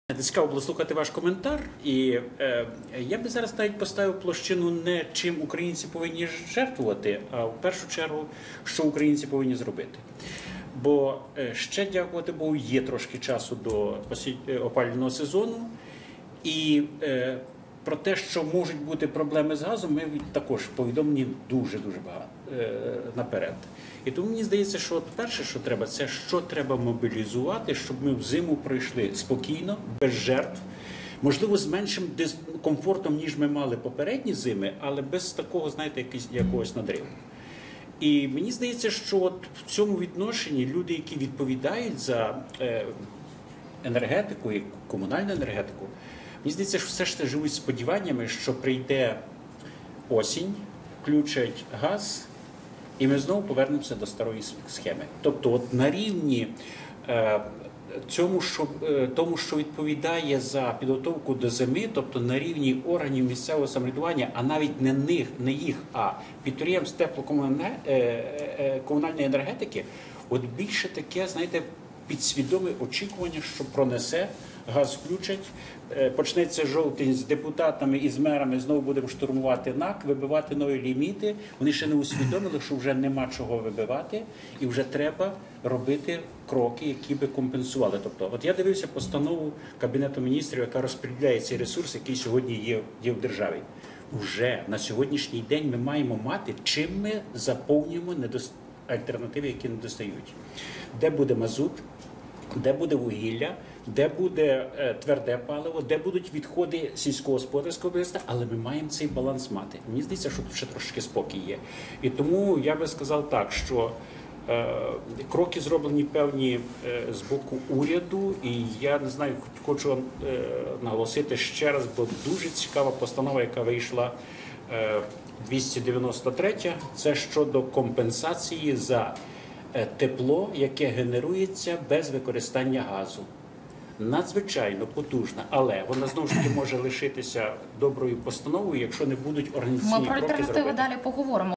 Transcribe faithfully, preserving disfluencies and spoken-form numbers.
Цікаво було слухати ваш коментар, і е, я би зараз навіть поставив площину не чим українці повинні жертвувати, а в першу чергу, що українці повинні зробити. Бо е, ще, дякувати Богу, є трошки часу до опалювального сезону, і е, про те, що можуть бути проблеми з газом, ми також повідомлені дуже-дуже багато е, наперед. І тому мені здається, що от перше, що треба, це що треба мобілізувати, щоб ми в зиму пройшли спокійно, без жертв, можливо, з меншим комфортом, ніж ми мали попередні зими, але без такого, знаєте, якогось, якогось надриву. І мені здається, що от в цьому відношенні люди, які відповідають за е, енергетику і комунальну енергетику, мені здається, що все ж таки живуть сподіваннями, що прийде осінь, включать газ, і ми знову повернемося до старої схеми. Тобто от на рівні е, цьому, що, е, тому, що відповідає за підготовку до зими, тобто на рівні органів місцевого самоврядування, а навіть не, них, не їх, а підприємств теплокомунальної енергетики, от більше таке, знаєте, підсвідоме очікування, що пронесе, газ включать, почнеться жовтень з депутатами і з мерами, знову будемо штурмувати НАК, вибивати нові ліміти. Вони ще не усвідомили, що вже нема чого вибивати і вже треба робити кроки, які би компенсували. Тобто, от я дивився постанову Кабінету міністрів, яка розподіляє цей ресурс, який сьогодні є, є в державі. Уже на сьогоднішній день ми маємо мати, чим ми заповнюємо недост... альтернативи, які не достають. Де буде мазут, де буде вугілля, де буде е, тверде паливо, де будуть відходи сільськогосподарського виробництва, але ми маємо цей баланс мати. Мені здається, що тут ще трошки спокій є. І тому я би сказав так, що е, кроки зроблені певні е, з боку уряду, і я не знаю, хочу е, наголосити ще раз, бо дуже цікава постанова, яка вийшла е, двісті дев'яносто третя, це щодо компенсації за тепло, яке генерується без використання газу. Надзвичайно потужна, але вона знову ж таки може лишитися доброю постановою, якщо не будуть організаційні кроки зробити. Ми про альтернативи далі поговоримо.